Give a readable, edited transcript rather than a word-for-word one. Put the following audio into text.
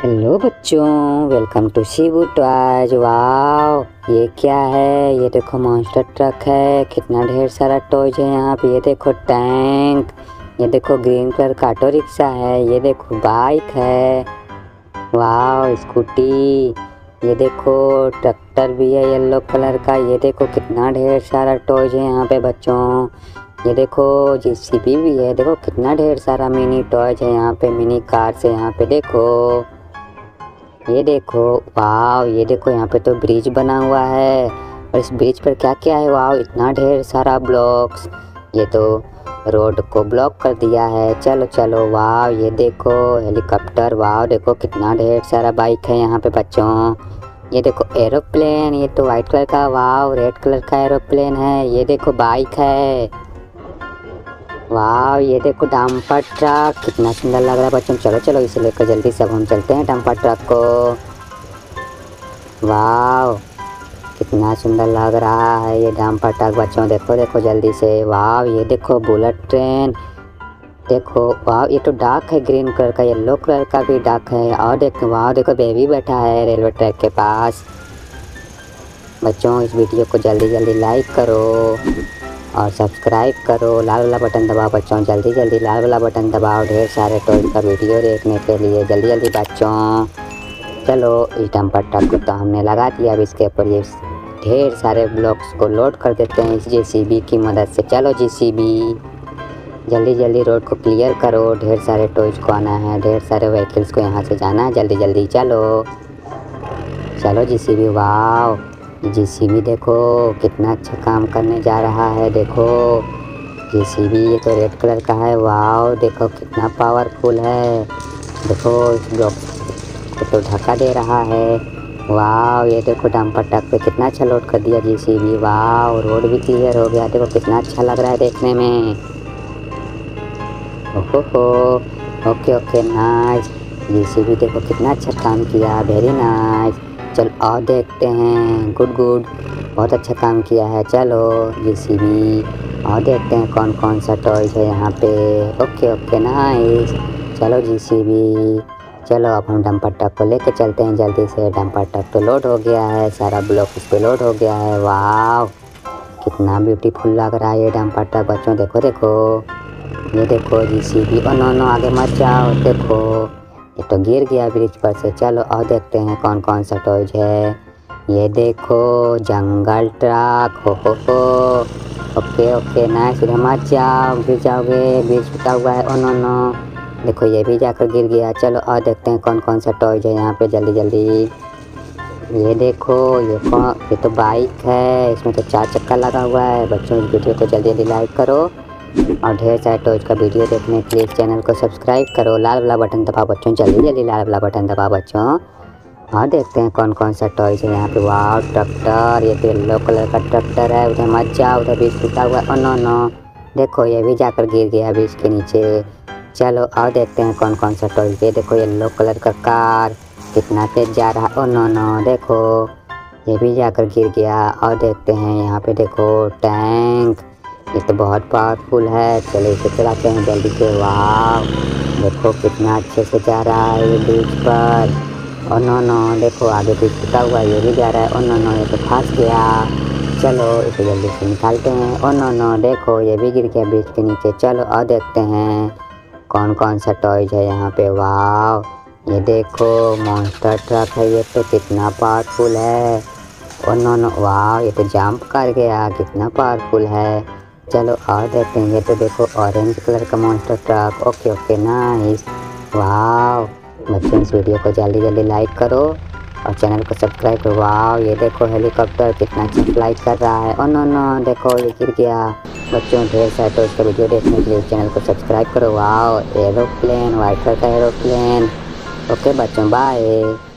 Hello बच्चों, welcome to Shibu toys. Wow, ये क्या है? ये देखो मॉन्स्टर ट्रक है। कितना ढेर सारा टॉयज है यहाँ पे। ये देखो टैंक, ये देखो ग्रीन कलर का ऑटो रिक्शा है, ये देखो बाइक है। वाओ, स्कूटी, ये देखो ट्रैक्टर भी है येलो कलर का। ये देखो कितना ढेर सारा टॉयज है यहाँ पे बच्चों। ये देखो जेसीबी भी है। देखो कितना ढेर सारा मिनी टॉयज है यहाँ पे, मिनी कार से यहाँ पे देखो। ये देखो, वाव, ये देखो यहाँ पे तो ब्रिज बना हुआ है। और इस ब्रिज पर क्या क्या है? वाव, इतना ढेर सारा ब्लॉक्स। ये तो रोड को ब्लॉक कर दिया है। चलो चलो, वाव, ये देखो हेलीकॉप्टर। वाव, देखो कितना ढेर सारा बाइक है यहाँ पे बच्चों। ये देखो एरोप्लेन, ये तो वाइट कलर का, वाव, रेड कलर का एरोप्लेन है। ये देखो बाइक है। वाह, ये देखो डंपर ट्रक, कितना सुंदर लग रहा है बच्चों। चलो चलो, इसे लेकर जल्दी से अब हम चलते हैं डंपर ट्रक को। वाह, कितना सुंदर लग रहा है ये डंपर ट्रक बच्चों। देखो देखो जल्दी से। वाह, ये देखो बुलेट ट्रेन। देखो, वाह, ये तो डाक है ग्रीन कलर का, येलो कलर का भी डाक है। और देखो, वाह, देखो बेबी बैठा है रेलवे ट्रैक के पास। बच्चों, इस वीडियो को जल्दी जल्दी लाइक करो और सब्सक्राइब करो। लाल वाला बटन दबाओ बच्चों, जल्दी जल्दी लाल वाला बटन दबाओ ढेर सारे टॉयज का वीडियो देखने के लिए। जल्दी जल्दी बच्चों। चलो, इस डंपर ट्रक को तो हमने लगा दिया। अब इसके ऊपर ये ढेर सारे ब्लॉक्स को लोड कर देते हैं इस जेसीबी की मदद से। चलो जेसीबी, जल्दी जल्दी रोड को क्लियर करो। ढेर सारे टॉयज को आना है, ढेर सारे व्हीकल्स को यहाँ से जाना है। जल्दी जल्दी चलो चलो जेसीबी। वाह, जेसीबी देखो कितना अच्छा काम करने जा रहा है। देखो जेसीबी, ये तो रेड कलर का है। वाव, देखो कितना पावरफुल है। देखो इस ब्लॉक को तो ढका दे रहा है। वाव, ये देखो डंपर ट्रक पे कितना अच्छा लोड कर दिया जेसीबी। वाव, रोड भी क्लियर हो गया। देखो कितना अच्छा लग रहा है देखने में। ओहो, ओके ओके, नाइस। जेसीबी देखो कितना अच्छा काम किया, वेरी नाइस। चल और देखते हैं। गुड गुड, बहुत अच्छा काम किया है। चलो जेसीबी, और देखते हैं कौन कौन सा टॉयज है यहाँ पे। Okay okay, nice. चलो जेसीबी, चलो अब हम डंपर ट्रक को लेके चलते हैं जल्दी से। डंपर ट्रक तो लोड हो गया है, सारा ब्लॉक इस पे लोड हो गया है। वाह, कितना ब्यूटीफुल लग रहा है ये डंपर ट्रक बच्चों। देखो देखो, ये देखो जेसीबी। ओ नो नो, आगे मत जाओ। देखो ये तो गिर गया ब्रिज पर से। चलो और देखते हैं कौन कौन सा टॉयज है। ये देखो जंगल ट्रक। हो ओके ओके, नाइस। उधर मत जाओ, गिर जाओगे, ब्रिज टूटा हुआ है। ओ नो नो, देखो ये भी जाकर गिर गया। चलो और देखते हैं कौन कौन सा टॉयज है यहाँ पे, जल्दी जल्दी। ये देखो, ये तो बाइक है, इसमें तो 4 चक्का लगा हुआ है। बच्चों, इस वीडियो को जल्दी जल्दी लाइक करो और ढेर सारे टॉयज का वीडियो देखने के लिए चैनल को सब्सक्राइब करो। लाल वाला बटन दबाओ बच्चों, जल्दी जल्दी लाल वाला बटन दबाओ बच्चों। और देखते हैं कौन कौन सा टॉयज है यहाँ पे। वाह, ट्रैक्टर, ये तो येलो कलर का ट्रैक्टर है। उधर मत जाओ, उधर बीज टूटा हुआ है। ओ नो नो, देखो ये भी जाकर गिर गया बीज के नीचे। चलो और देखते हैं कौन कौन सा टॉयज है। देखो येलो कलर का कार, कितना तेज जा रहा है। ओ नो नो, देखो ये भी जाकर गिर गया। और देखते हैं यहाँ पे, देखो टैंक, ये तो बहुत पावरफुल है। चलो इसे चलाते हैं जल्दी से। वाह, देखो कितना अच्छे से जा रहा है ये ब्रिज पर। ओ नो नो, देखो आगे ब्रिज टूटा हुआ, ये भी जा रहा है। ओ नो नो, ये तो फंस गया। चलो इसे जल्दी से निकालते हैं। ओ नो नो, देखो ये भी गिर गया ब्रिज के नीचे। चलो और देखते हैं कौन कौन सा टॉयज है यहाँ पे। वाह, ये देखो मॉन्स्टर ट्रक है, ये तो कितना पावरफुल है। ओ नो नो, वाह, ये तो जंप कर गया, कितना पावरफुल है। चलो और देखते हैं। ये तो देखो ऑरेंज कलर का monster truck. Okay okay, nice. वाह, बच्चों, इस वीडियो को जल्दी जल्दी लाइक करो और चैनल को सब्सक्राइब करो। वाह, ये देखो हेलीकॉप्टर कितना अच्छा फ्लाई कर रहा है। ओ नो नो, देखो ये गिर गया। बच्चों, ढेर सारे तो इसका वीडियो देखने के लिए चैनल को सब्सक्राइब करो। वाह, एरोप्लेन, वाइट कलर का एरोप्लेन। ओके बच्चों, बाय।